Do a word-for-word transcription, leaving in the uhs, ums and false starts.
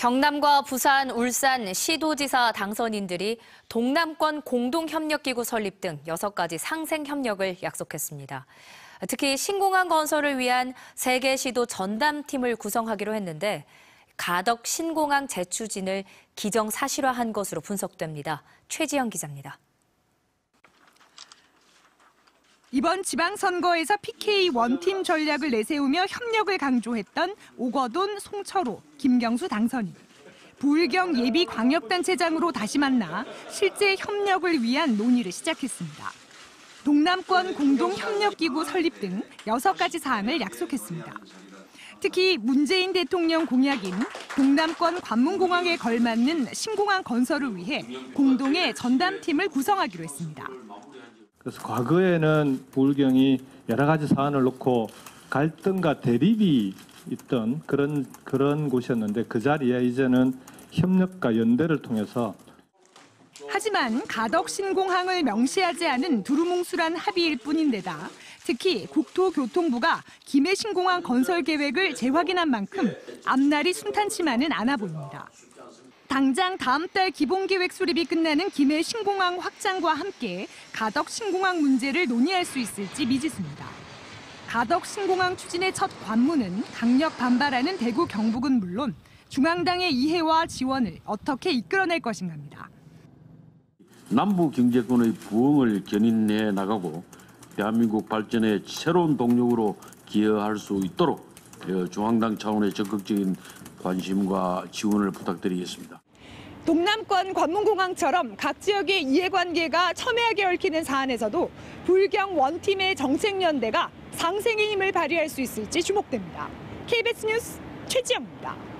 경남과 부산, 울산 시도지사 당선인들이 동남권 공동협력기구 설립 등 여섯 가지 상생협력을 약속했습니다. 특히 신공항 건설을 위한 세 개 시도 전담팀을 구성하기로 했는데 가덕 신공항 재추진을 기정사실화한 것으로 분석됩니다. 최지영 기자입니다. 이번 지방선거에서 피케이 원팀 전략을 내세우며 협력을 강조했던 오거돈, 송철호, 김경수 당선인. 부울경 예비광역단체장으로 다시 만나 실제 협력을 위한 논의를 시작했습니다. 동남권 공동협력기구 설립 등 여섯 가지 사항을 약속했습니다. 특히 문재인 대통령 공약인 동남권 관문공항에 걸맞는 신공항 건설을 위해 공동의 전담팀을 구성하기로 했습니다. 그래서 과거에는 부울경이 여러 가지 사안을 놓고 갈등과 대립이 있던 그런 그런 곳이었는데 그 자리에 이제는 협력과 연대를 통해서. 하지만 가덕 신공항을 명시하지 않은 두루뭉술한 합의일 뿐인데다 특히 국토교통부가 김해 신공항 건설 계획을 재확인한 만큼 앞날이 순탄치만은 않아 보입니다. 당장 다음 달 기본계획 수립이 끝나는 김해 신공항 확장과 함께 가덕 신공항 문제를 논의할 수 있을지 미지수입니다. 가덕 신공항 추진의 첫 관문은 강력 반발하는 대구 경북은 물론 중앙당의 이해와 지원을 어떻게 이끌어낼 것인가입니다. 남부 경제권의 부흥을 견인해 나가고 대한민국 발전의 새로운 동력으로 기여할 수 있도록 중앙당 차원의 적극적인 관심과 지원을 부탁드리겠습니다. 동남권 관문공항처럼 각 지역의 이해관계가 첨예하게 얽히는 사안에서도 부울경 원팀의 정책연대가 상생의 힘을 발휘할 수 있을지 주목됩니다. 케이비에스 뉴스 최지영입니다.